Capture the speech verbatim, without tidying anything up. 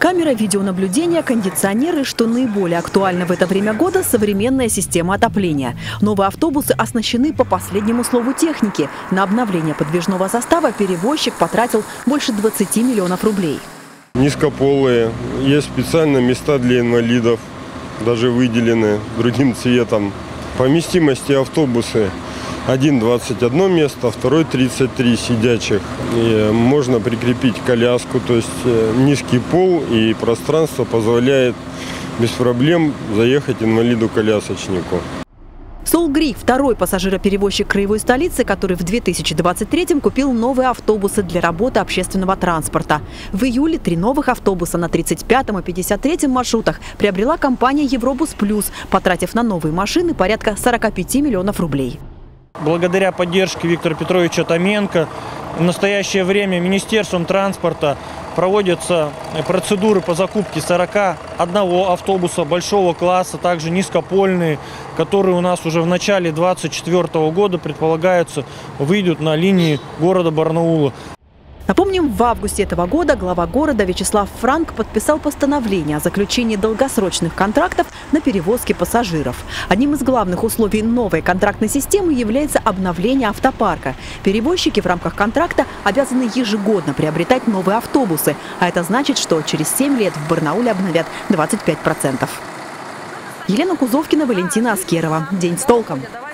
Камера видеонаблюдения, кондиционеры, что наиболее актуально в это время года – современная система отопления. Новые автобусы оснащены по последнему слову техники. На обновление подвижного состава перевозчик потратил больше двадцати миллионов рублей. Низкополые, есть специальные места для инвалидов, даже выделены другим цветом. По вместимости автобусы один двадцать одно место, второй тридцать три сидячих. И можно прикрепить коляску, то есть низкий пол и пространство позволяет без проблем заехать инвалиду-колясочнику. Солгри – второй пассажироперевозчик краевой столицы, который в две тысячи двадцать третьем купил новые автобусы для работы общественного транспорта. В июле три новых автобуса на тридцать пятом и пятьдесят третьем маршрутах приобрела компания «Евробус Плюс», потратив на новые машины порядка сорока пяти миллионов рублей. Благодаря поддержке Виктора Петровича Томенко в настоящее время Министерством транспорта проводятся процедуры по закупке сорока одного автобуса большого класса, также низкопольные, которые у нас уже в начале две тысячи двадцать четвёртого года предполагаются выйдут на линии города Барнаула. Напомним, в августе этого года глава города Вячеслав Франк подписал постановление о заключении долгосрочных контрактов на перевозки пассажиров. Одним из главных условий новой контрактной системы является обновление автопарка. Перевозчики в рамках контракта обязаны ежегодно приобретать новые автобусы, а это значит, что через семь лет в Барнауле обновят двадцать пять процентов. Елена Кузовкина, Валентина Аскерова. День с толком.